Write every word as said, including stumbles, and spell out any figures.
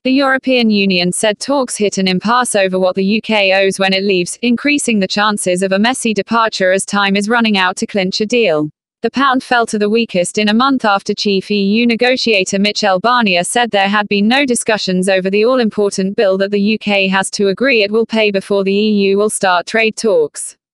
The European Union said talks hit an impasse over what the U K owes when it leaves, increasing the chances of a messy departure as time is running out to clinch a deal. The pound fell to the weakest in a month after chief E U negotiator Michel Barnier said there had been no discussions over the all-important bill that the U K has to agree it will pay before the E U will start trade talks.